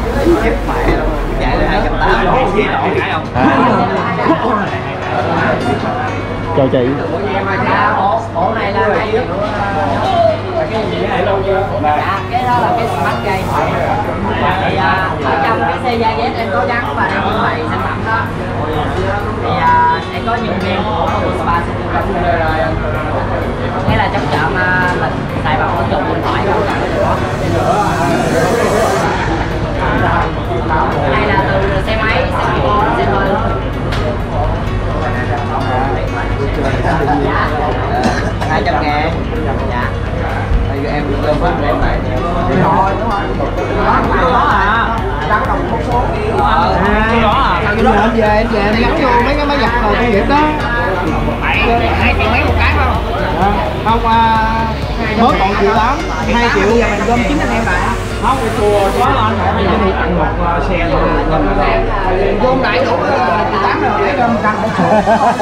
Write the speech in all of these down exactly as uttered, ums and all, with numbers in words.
Chết mẹ luôn, chạy lên hai trăm tám mươi chào chị. Bộ này là hai triệu. Dạ, cái đó là cái smart game. Thì à, ở trong cái xe gia Z em có gắn và em trưng bày sản phẩm đó. Thì à, sẽ có nhiều game của Motorspa sẽ được cấp. Nghĩa là trong chợ mà mình xài bằng ứng dụng điện thoại không cần cái đó. Này là từ xe máy, xe mô tô, xe hơi luôn. hai trăm ngàn. Dạ. Bây giờ em gom hết em lại rồi đúng không? Đó đó à. Đâu có đồng một số. Ờ. Cái đó à. Cái đó em về em về em gắn vô mấy cái máy giặt rồi công nghiệp đó. hai triệu mấy một cái không? Không à, mới còn triệu tám, hai triệu giờ mình gom chín anh em lại. Không, cái chùa quá anh, bây giờ đi tặng một xe rồi. Gom lại đủ triệu tám rồi để gom căng một số.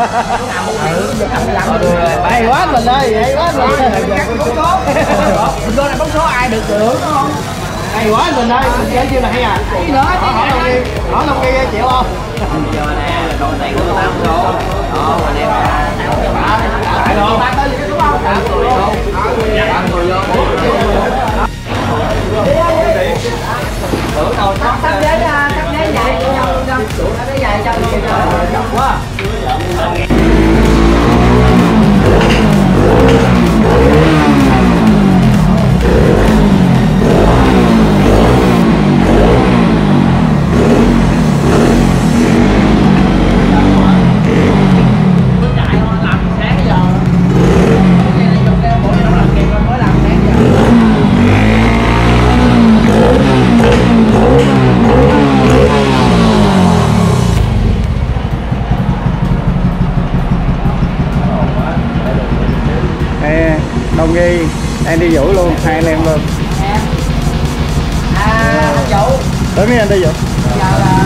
Hay quá mình ơi, hay quá mình. Mình vô này bóng số ai được được đúng không? Hay quá mình ơi, mình chơi chưa là hay à? Gì nữa? Hỏi Long Nghi, hỏi Long Nghi chịu không? Giờ nè, đồ tiền của tám số. Đó, anh em tạo cho bà. Tại luôn. Ba tên gì đúng không? Tám người luôn. Tám người luôn. Tưởng đâu sắp Sắp ghế ra, sắp ghế dài cho nhau luôn không? Sắp ghế dài cho luôn. chọc quá. Đông Nghi, em đi Vũ luôn, hai anh em luôn. Em. À, anh Vũ. Tới mấy anh đi Vũ. Giờ là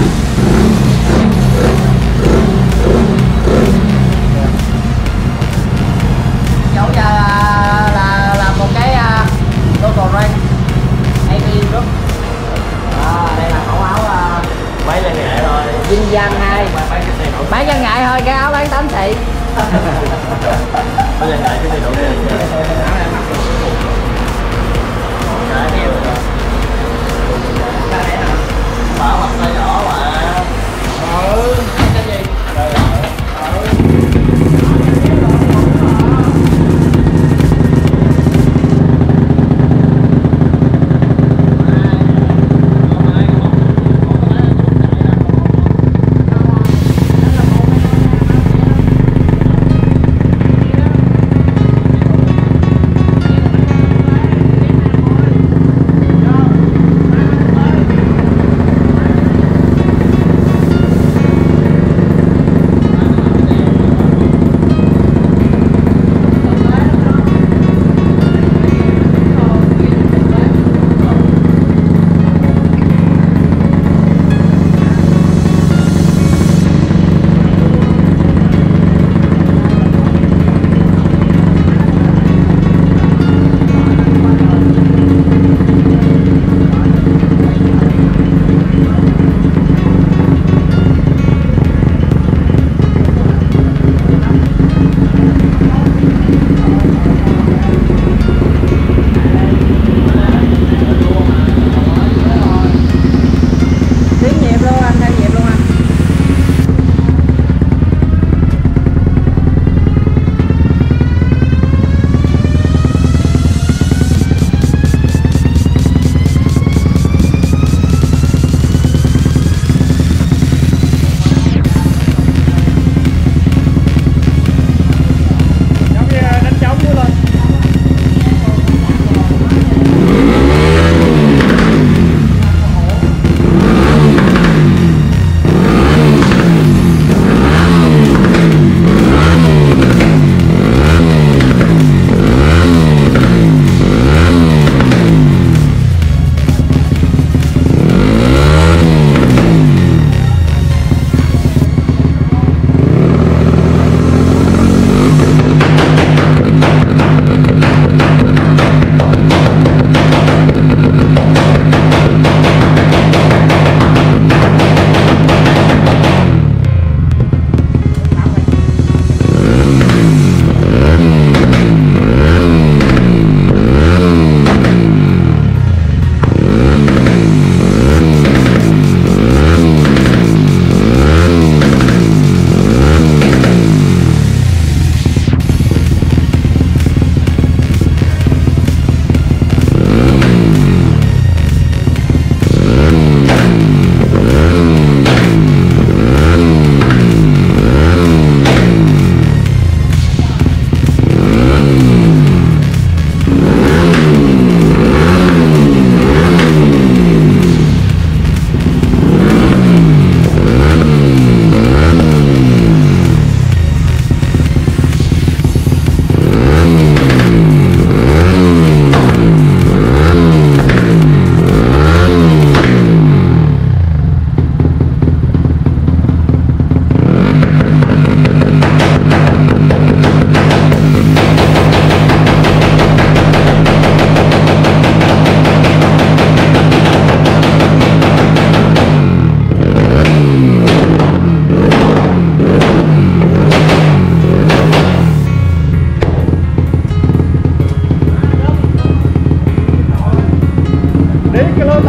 Vũ giờ là là, là một cái uh, local brand a pê Group. À, đây là mẫu áo uh, Mấy lần nghệ rồi. Vinh Danh hai. Bán dân ngại thôi, cái áo bán tám tỷ. Mấy lần nghệ cái gì đủ tiền. Bảo mặt tay nhỏ mà. Ừ, cái gì?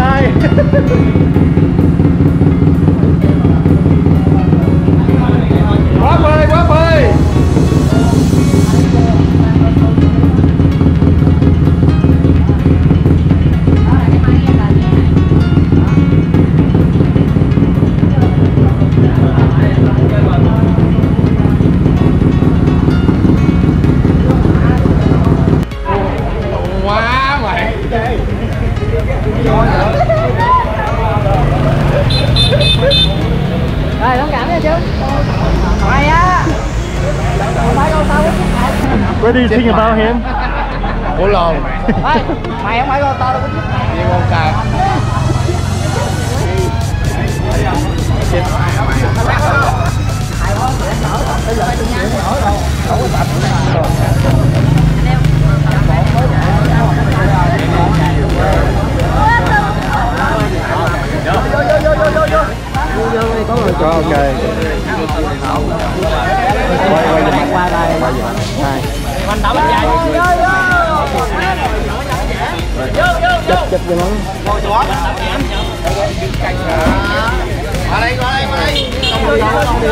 hai. Quá phê, quá phê. Quá mày. Rồi thông cảm nha chú. Mày á. Không phải con tao. Where do you think about him? Ủa lồn. Ê, mày không phải con tao đâu có chút. Đi con cà. Có ok. Quay quay giùm anh. Qua đây. Quay giùm anh. Hai. Mình đảo bánh dài. Chụp chụp giùm anh. Qua đây, qua đây, qua đây.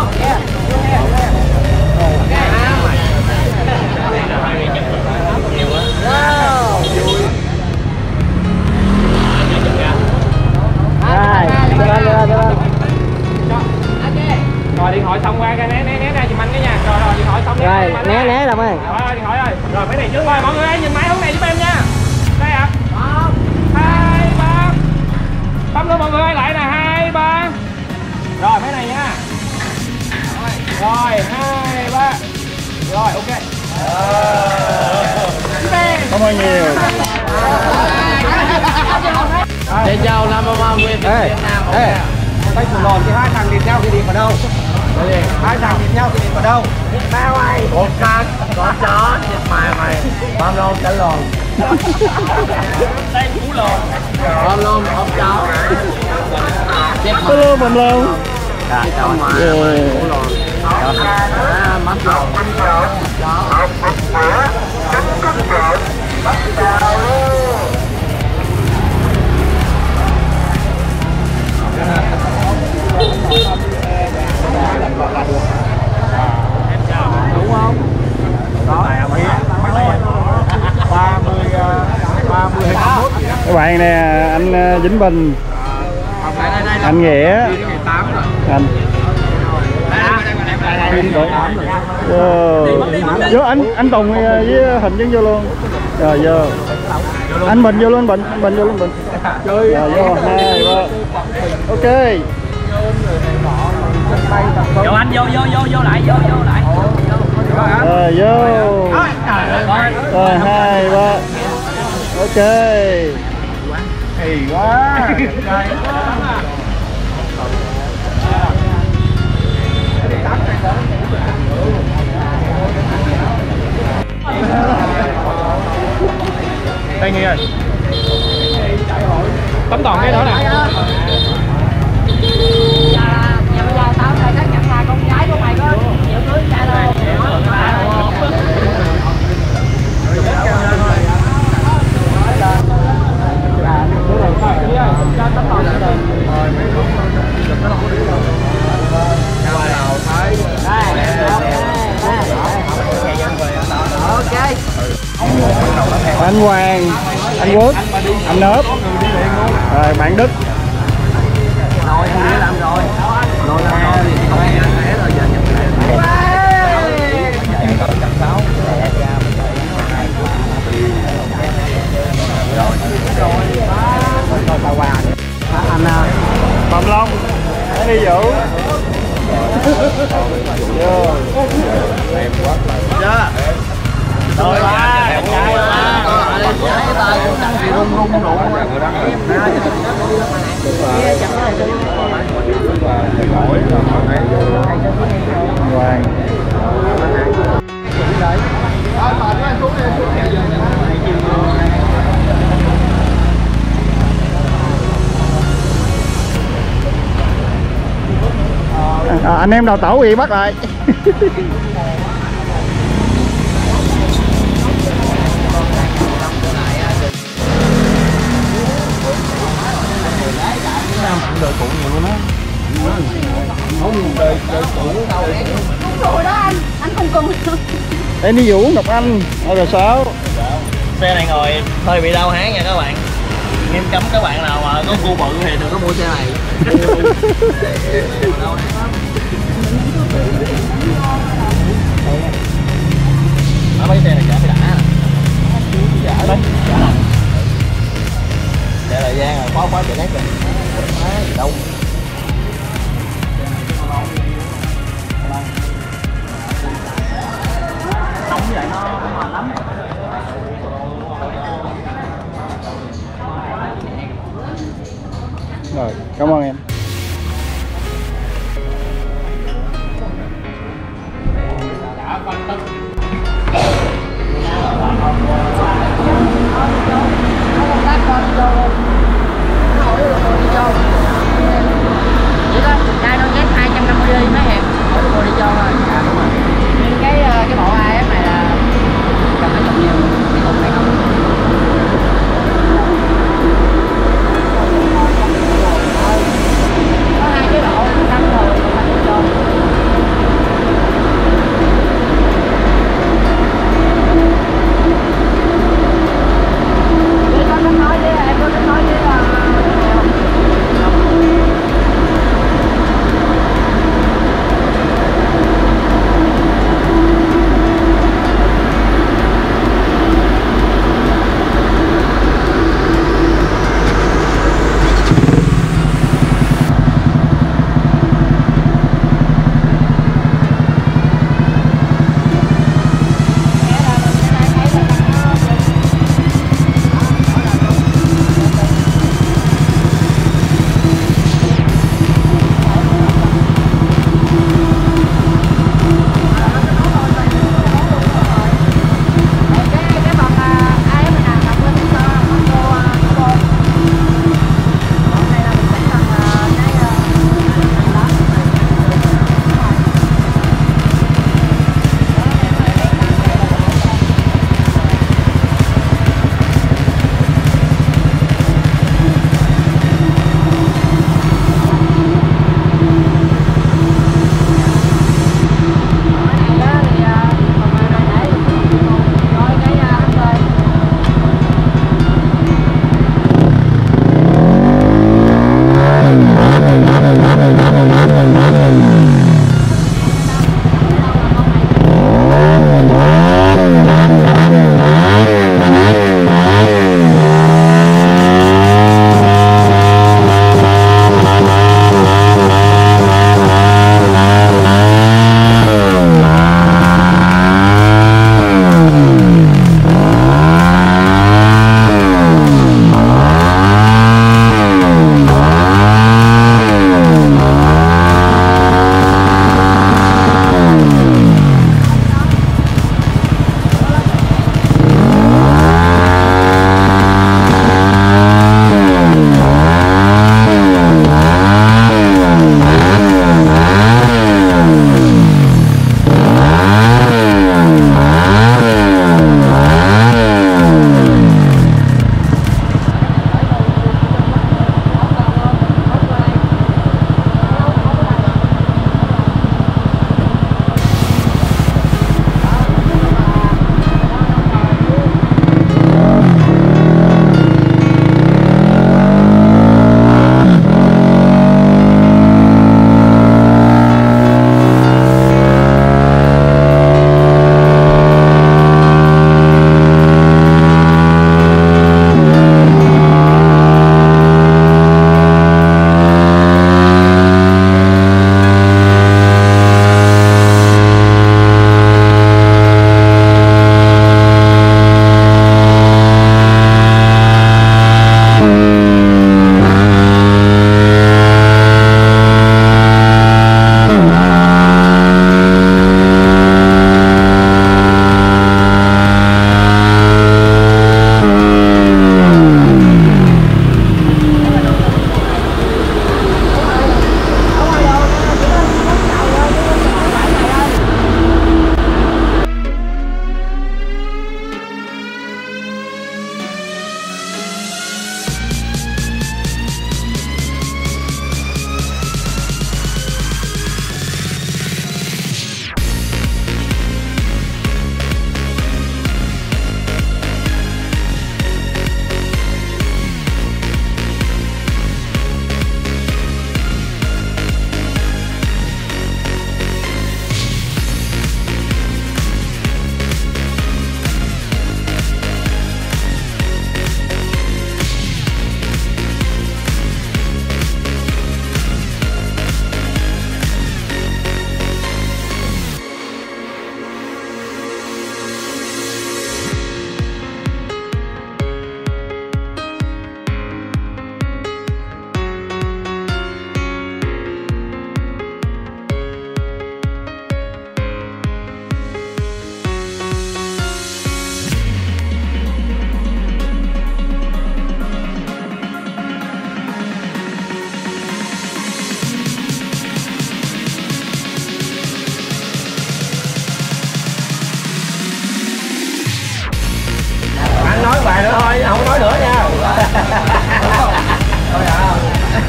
Rồi điện thoại xong qua cái né né né ra giùm anh cái nha. Rồi rồi điện thoại xong Rồi né né đồng ơi. Rồi điện thoại ơi. Rồi mấy này trước rồi mọi người ơi, nhìn máy hướng này giúp em nha. Đây ạ. một hai ba. Bấm luôn mọi người ơi, lại nè, hai ba. Rồi mấy này nha. Rồi hai ba. Rồi ok. Cảm ơn nhiều. Để chào năm ba mươi Việt Nam. Ê. Tay thủ lòn thì hai thằng liền nhau thì đi vào đâu? Hai thằng liền nhau thì đi vào đâu? Ba mày. Con can, con chó, chết mày mày. Băm lon cả lòn. Đây cú lòn. Băm lon ốp chó. Chết mày. Hello bầm lon. Chết mày. Cú lòn. À, mắt lòn. Đúng không? Đó. ba mươi ba mươi hai mươi mốt. Các bạn nè, anh Vĩnh Bình. Anh Nghĩa. Anh. Wow. Vô anh anh Tùng với Hình chứng vô luôn. Rồi vô. Anh Bình vô luôn, Bình, anh Bình vô luôn, Bình. Rồi vô hai ba. Ok. Vô anh vô vô vô vô lại vô vô lại. Rồi vô. Rồi hai ba. Ok. Hay quá. Đây Nghi ơi. Tấm toàn cái đó nè. Dạ, dạ bây giờ tao này xác nhận là con gái của mày có chịu cưới cha đâu. Ok. Anh Hoàng, anh Quốc, anh Nớp, rồi bạn Đức. Rồi anh đã làm rồi. Rồi làm rồi thì không ai ăn thế rồi giờ nhập Anh Phạm Long, anh đi Vũ. Vô. chưa? Rồi ba. Cái tay của thằng thì rung rung rung. Hoàng. À, anh em đào tẩu bị bắt lại. đời cũ nhiều luôn á. Không đời đời cũ. Rồi đó anh, anh không cần. Em đi Vũ Ngọc Anh R sáu. Xe này ngồi hơi bị đau háng nha các bạn. Nghiêm cấm các bạn nào mà có gu bự thì đừng có mua xe này. Ở mấy xe này chả phải đã nè. Chả đấy. Chạy thời gian rồi, quá quá chạy nét rồi. Má gì đâu. Nóng như vậy nó mệt lắm. Rồi, cảm ơn em. Chỉ có đai đôi dép hai trăm năm mươi đi mấy em, mỗi bộ đi cho thôi. Cái cái bộ a ép này là cầm nó chục nhiều, cái thùng này không.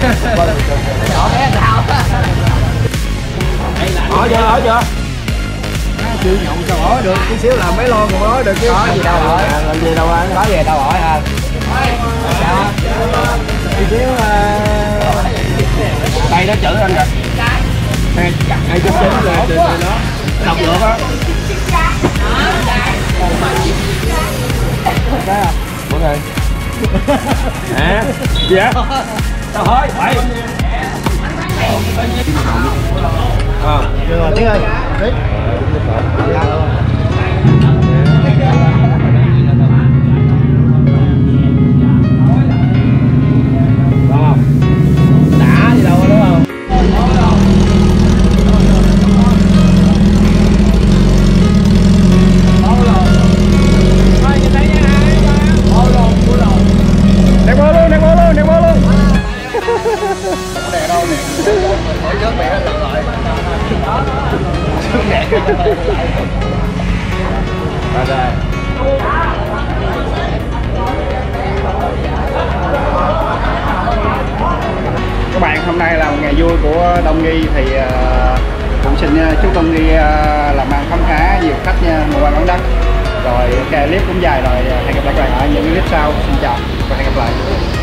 Nhỏ bé sao? Hỏi chưa, hỏi chưa? Chưa nhậu sao hỏi được, tí xíu là mấy lon còn nói được chứ. Có gì đâu hỏi. Làm gì đâu anh. Có gì đâu hỏi ha. Sao? Tí xíu Đây nó chữ anh rồi. Hai hai chấm chín là từ nó đọc được á. Bữa này. Hả? Gì á? Tao hỏi, bảy. Ờ. Được rồi, tiếng ơi. Đấy. Đã gì đâu đúng không? Nè bơ luôn, nè bơ luôn, nè bơ luôn. Đè đâu nè. Hỏi trước mẹ được rồi. Rồi rồi. Các bạn, hôm nay là một ngày vui của Đông Nghi thì uh, cũng xin uh, chúc Đông Nghi uh, làm ăn khám khá, nhiều khách nha, mua bán bán đất. Rồi cái clip cũng dài rồi, hẹn gặp lại các bạn ở những clip sau. Xin chào và hẹn gặp lại.